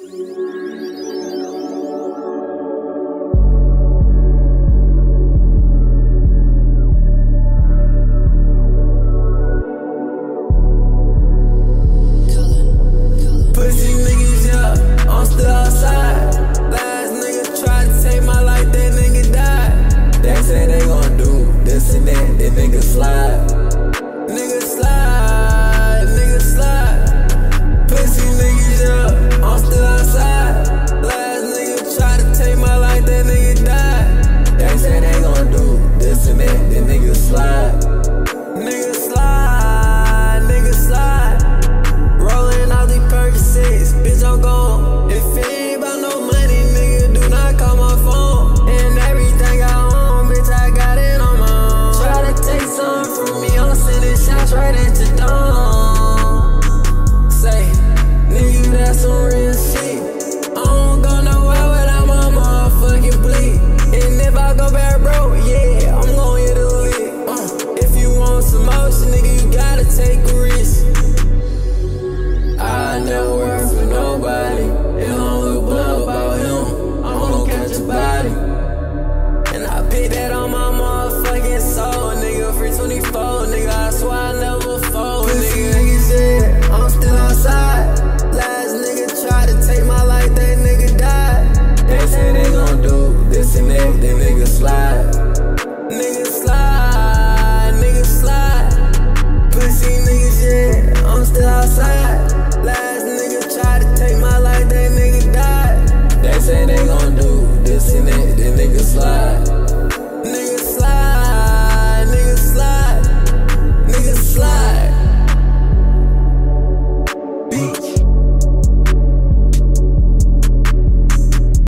Pussy niggas, yeah, I'm still outside. Last nigga tried to take my life, that nigga died. They say they gon' do this and that, that nigga slide. Nigga slide, nigga slide. Pussy niggas, yeah, I'm still outside. Last nigga tried to take my life, that nigga died. They say they gon' do this and that nigga slide. Nigga slide, nigga slide. Rolling out these Percocets, bitch, I'm gone. If it ain't about no money, nigga, do not call my phone. And everything I own, bitch, I got it on my own. Try to take something from me, I'm sending shots right into dawn. Say, nigga, that's some real shit. I don't go nowhere without my motherfucking bleed. And if I go back broke, yeah, I'm gon' hit a lick. If you want some motion, nigga, you gotta take a risk. I never work for nobody. It don't look blood about him. I don't catch a body. And I pick that on my motherfucking soul, nigga. Free 24, nigga. I swear I never fold, nigga. Niggas, yeah, I'm still outside. Last nigga tried to take my life, that nigga died. They say they gon' do this and that nigga slide. Nigga slide, nigga slide. Pussy niggas, yeah, I'm still outside. Last nigga tried to take my life, that nigga died. They say they gon' do this and that nigga slide.